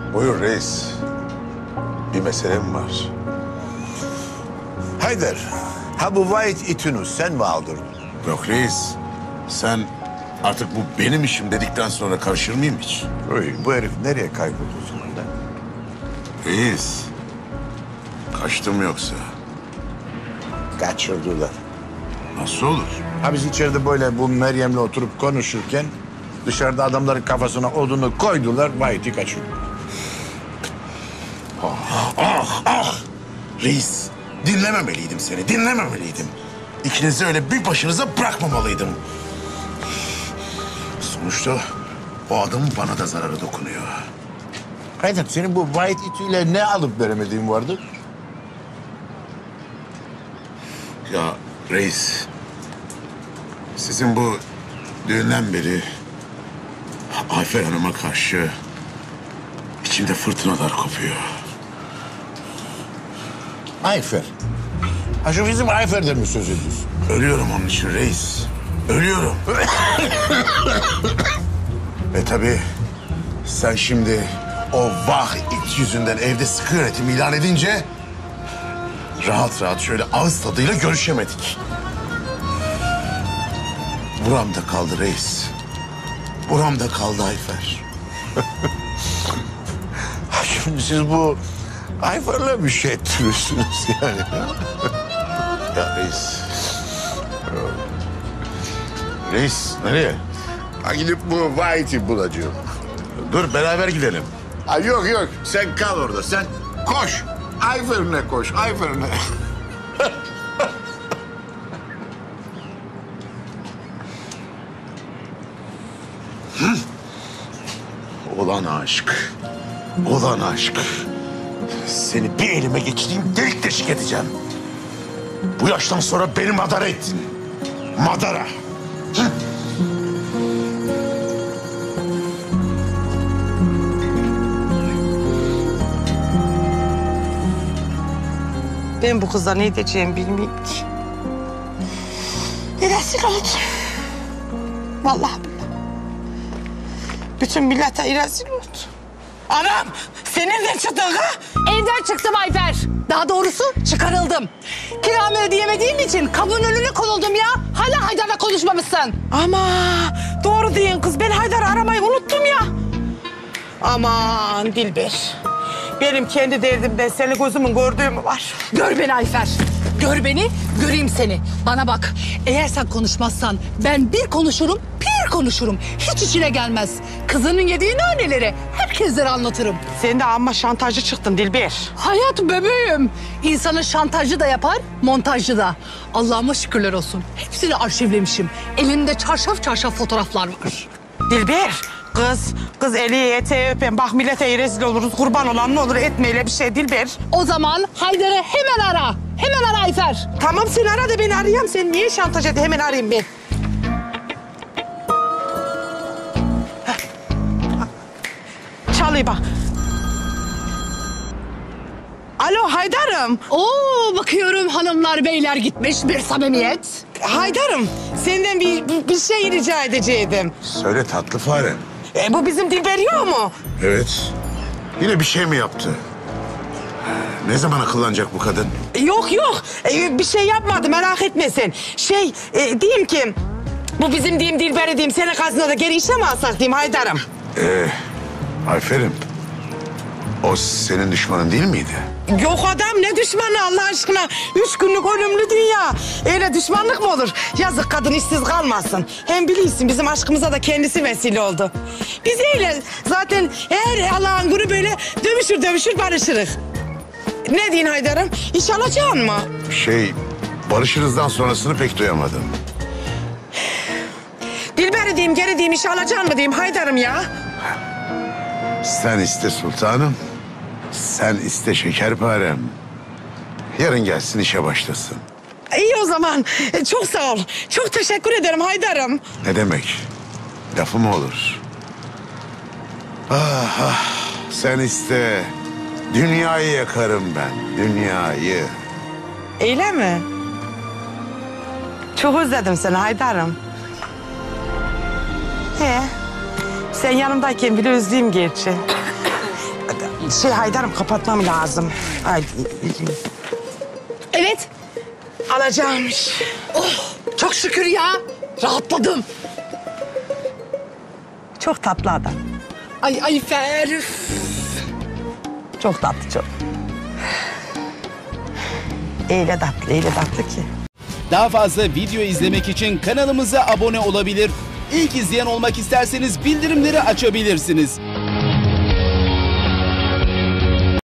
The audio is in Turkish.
Buyur reis. Bir meselem var. Haydar, ha bu Vahit itini sen mi aldırdın? Yok reis. Sen artık bu benim işim dedikten sonra karışır mıyım hiç? Oy, bu herif nereye kayboldu o zaman lan? Reis. Kaçtım yoksa. Kaçırdılar. Nasıl olur? Ha biz içeride böyle bu Meryem'le oturup konuşurken dışarıda adamların kafasına odunu koydular, Vahit'i kaçırdılar. Reis, dinlememeliydim seni, dinlememeliydim. İkinizi öyle bir başınıza bırakmamalıydım. Sonuçta o adamın bana da zararı dokunuyor. Haydar, senin bu Vahit itiyle ne alıp veremediğin vardı? Ya reis, sizin bu düğünden beri Ayfer Hanım'a karşı içimde fırtınalar kopuyor. Ayfer. Ha şu bizim Ayfer'den mi söz ediyorsun? Ölüyorum onun için reis. Ölüyorum. Ve tabii sen şimdi o vah it yüzünden evde sıkı yönetim ilan edince rahat rahat şöyle ağız tadıyla görüşemedik. Buramda kaldı reis. Buramda kaldı Ayfer. Ha şimdi siz bu Ayfer'le bir şey ettiriyorsunuz yani. Ya reis. Reis nereye? Ha gidip bu Vahit'i bulacağım. Dur beraber gidelim. Ha yok yok, sen kal orada, sen koş. Ayfer'ine koş, Ayfer'ine. Olan aşk. Olan aşk. Seni bir elime geçireyim, delik deşik edeceğim. Bu yaştan sonra beni madara ettin. Madara. Hı? Ben bu kızla ne diyeceğimi bilmiyorum ki. Rezil oldum. Vallahi billahi. Bütün millete rezil oldu. Anam, sen nereden çıktın ha? Evden çıktım Ayfer. Daha doğrusu çıkarıldım. Kiramı ödeyemediğim için kapının önüne konuldum ya. Hala Haydar'la konuşmamışsın. Ama doğru diyorsun kız. Ben Haydar'ı aramayı unuttum ya. Aman Dilber. Benim kendi derdimden seni gözümün gördüğü mü var? Gör beni Ayfer. Gör beni, göreyim seni. Bana bak, eğer sen konuşmazsan ben bir konuşurum, bir konuşurum. Hiç içine gelmez. Kızının yediği naneleri herkeslere anlatırım. Sen de amma şantajcı çıktın Dilber. Hayat bebeğim. İnsanın şantajcı da yapar, montajcı da. Allah'ıma şükürler olsun. Hepsini arşivlemişim. Elimde çarşaf çarşaf fotoğraflar var. Dilber, kız eli eteği öpen. Bak millete rezil oluruz. Kurban olan ne olur etme öyle bir şey Dilber. O zaman Haydar'ı hemen ara. Hemen ara Ayfer. Tamam sen ara da beni arayayım. Sen niye şantaj et? Hemen arayayım ben. Çalıyor bak. Alo Haydar'ım. Oo, bakıyorum hanımlar beyler gitmiş, bir samimiyet. Haydar'ım senden bir şey rica edecektim. Söyle tatlı fare. Bu bizim Dilber yok mu? Evet. Yine bir şey mi yaptı? Ne zaman akıllanacak bu kadın? Yok. Bir şey yapmadı merak etme sen. Diyeyim ki bu bizim diyeyim Dilber'e diyeyim seni gazinoda geri işe mi alsak diyeyim Haydar'ım? Ayfer'im. O senin düşmanın değil miydi? Yok adam ne düşmanı Allah aşkına. 3 günlük ölümlü dünya. Öyle düşmanlık mı olur? Yazık kadın işsiz kalmasın. Hem biliyorsun bizim aşkımıza da kendisi vesile oldu. Biz öyle zaten her Allah'ın günü böyle dövüşür barışırız. Ne diyorsun Haydar'ım? İş alacaksın mı? Barışırızdan sonrasını pek duyamadım. Dilber'i diyeyim geri diyeyim iş alacaksın mı diyeyim Haydar'ım ya. Sen iste sultanım. Sen iste şekerparem. Yarın gelsin işe başlasın. İyi o zaman. Çok sağ ol. Çok teşekkür ederim Haydar'ım. Ne demek? Lafı mı olur? Ah, sen iste. Dünyayı yakarım ben. Dünyayı. Öyle mi? Çok özledim seni Haydar'ım. Sen yanımdayken bile özleyeyim gerçi. Haydar'ım kapatmam lazım. Hadi. Evet. Alacağımış. Oh, çok şükür ya. Rahatladım. Çok tatlı adam. Ay Ayfer. Çok tatlı çok. Öyle tatlı ki. Daha fazla video izlemek için kanalımıza abone olabilir. İlk izleyen olmak isterseniz bildirimleri açabilirsiniz.